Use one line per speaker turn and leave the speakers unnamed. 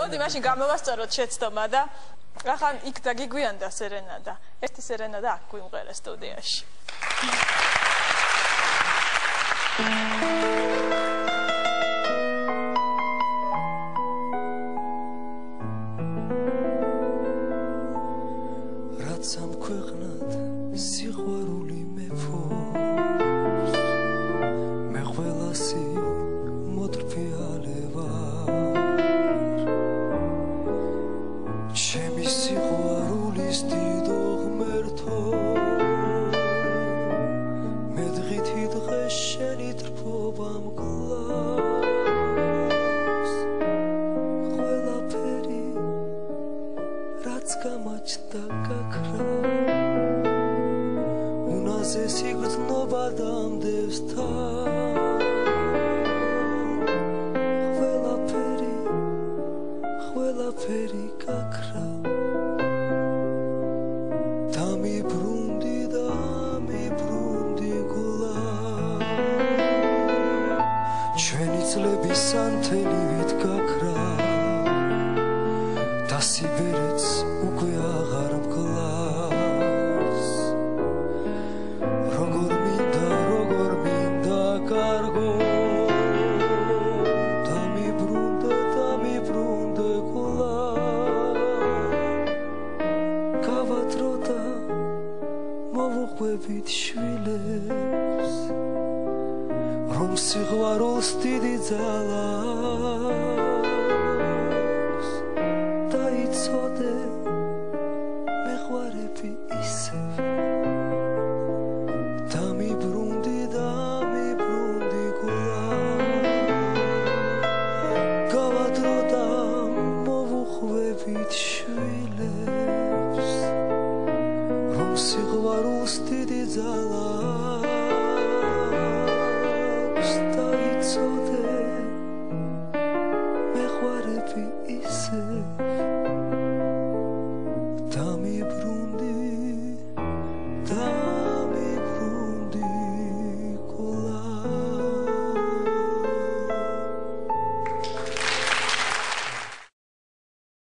მოდი მაშინ გამოვასწოროთ შეცდომა და ახლა იქ დაგიგვიანდა სერენადა. ერთი სერენადა აქ გვიმღერა სტუდიაში.
რაც ამ ქვეყნად სიყვარული მეფობს მე ყველასი მოტრფიალე ვარ ჩემი სიყვარულის დიდო ღმერთო მე დღითი დღეს შენი ტრფობა მკლავს ყველაფერი რაც გამაჩნდა გაქრა უნაზესი გრძნობა დამდევს თან ყველაფერი გაქრა დამიბრუნდი გულა ჩვენი წლების ანთელივით გაქრა და სიბერეც უკვე აღარ მკლავს როგორ მინდა კარგო დამიბრუნდე გულა გავადროდა მოვუყვებით შვილებს რომ სიყვარულს დიდი ძალა აქვს დაიცოდე მეყვარები ისევ დამიბრუნდი გულა გავადროდა მოვუყვებით შვილებს რომ სიყვარულს დიდი ძალა